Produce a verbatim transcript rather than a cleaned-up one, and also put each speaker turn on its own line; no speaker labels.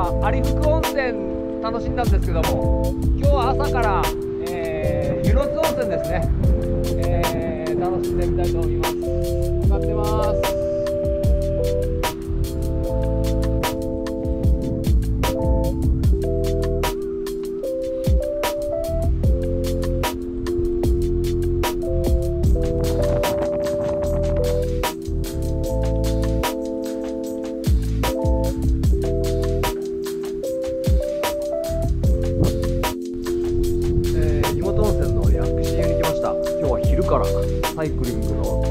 は有福温泉楽しんだんですけども、今日は朝から、えー、湯の津温泉ですね、えー、楽しんでみたいと思います。向かってます。湯本温泉の薬師湯に来ました。今日は昼からサイクリングの